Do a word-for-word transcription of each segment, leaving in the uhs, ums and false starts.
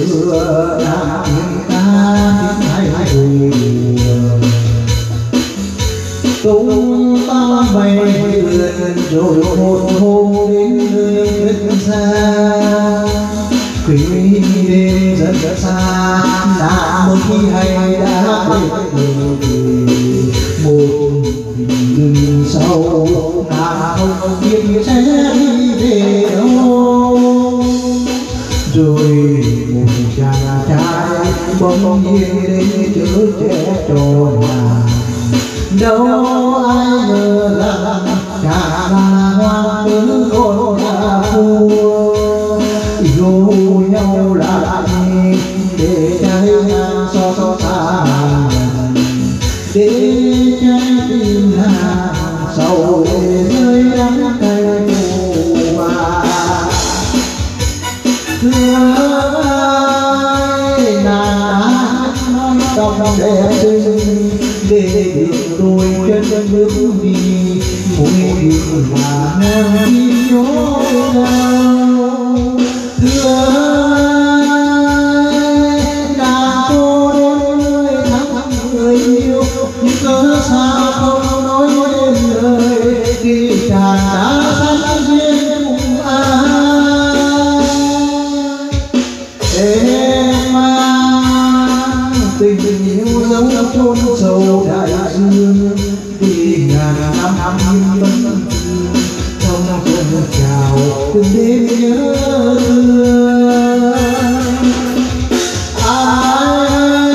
xưa đã tiếng ca tiếng hay buồn tung ta bay lượn rồi một hôm đến nơi rất xa khi đêm rất rất xa đã một khi hay đã về một rừng sâu ta không biết sẽ đi về đâu rồi một chàng trai bỗng nhiên đến chở trẻ tròn vàng đâu ai ngờ rằng chàng là hoàng tử con nhà vua yêu nhau lại để trái ngang so so xa để trái tim nàng sầu để rơi đắng cay khổ mà thương ai nàng nói trong đẹp xinh để được đôi chân bước đi mỗi điều là ngang tim nhói đau thương nàng cô đến nơi thắm người yêu nhưng cớ sao không nói nên lời khi chàng đã sánh duyên cùng ai em mang tình yêu dấu chôn sâu đại dương đi ngàn năm năm vẫn trong cơn trào từng đêm nhớ thương ai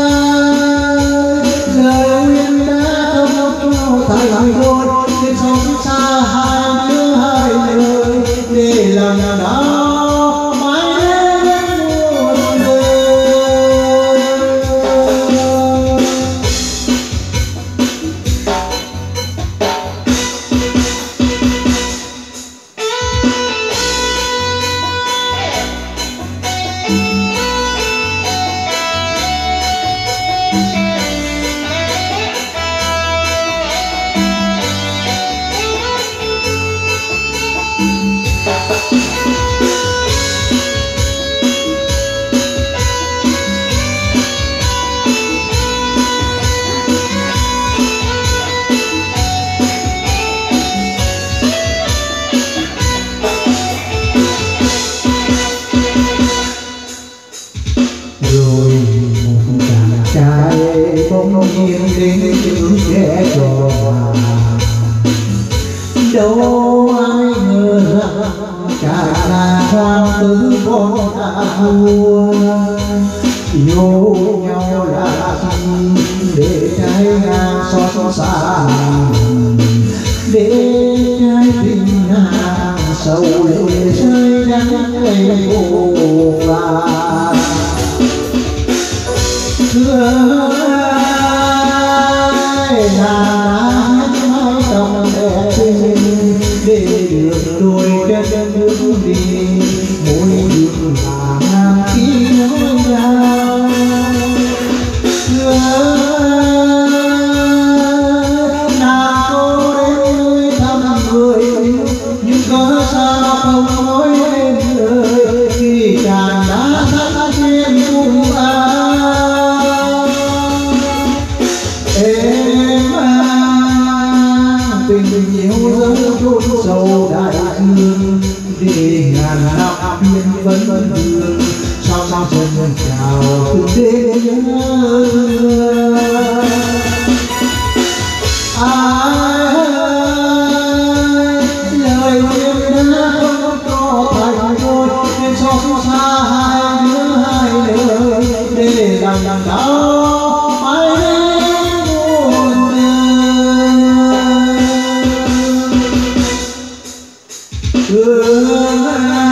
lời uyên đã không cho thành đôi trên sông xa hai đứa hai lời để làm đó mãi đến muôn đời. Rồi một chàng trai bỗng nhiên đến chữ trẻ tròn đâu ai ngờ rằng chàng là hoàng tử con nhà vua yêu nhau là gì để trái ngang so so xa để trái tim nàng sầu lệ rơi đắng cay khổ và thương ai là mái tóc đẹp xinh để được đôi chân bước đi mỗi đường là ngàn khi nói nhau thương nàng cô đến nơi thăm người yêu nhưng cớ sao không nói nên lời khi chàng đã thắt duyên cùng ai em mang tình yêu dấu chôn sâu đại dương để ngàn năm biên vẫn vẫn vương sao sao chân chào từng đêm nhớ ai lời em đã không có thành đôi nên so xa hai đứa hai lời để làm làm đau mãi đến muôn đời thương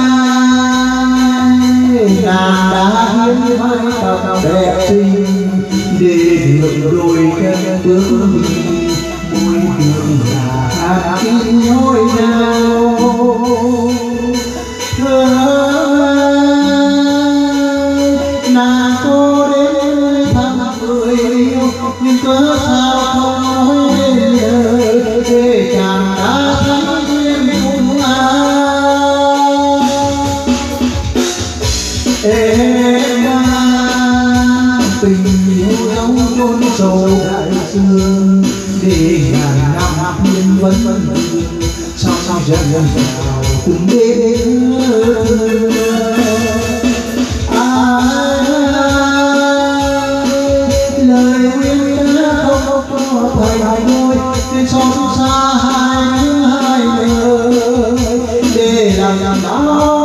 ai nàng đã hiến hai tóc đẹp xinh để được đôi chân bước đi mỗi đường là hạt kim nhói đau thương nàng cô đến thăm người yêu nhưng cớ sao không nói nên lời để chàng đã sánh duyên cùng ai em tình yêu dấu chôn sâu đại dương để ngàn năm yên vẫn vẫn sao sao dần dần vào từng đêm lời khuyên không có thầy đôi nên xót xa hai hai người để làm làm đó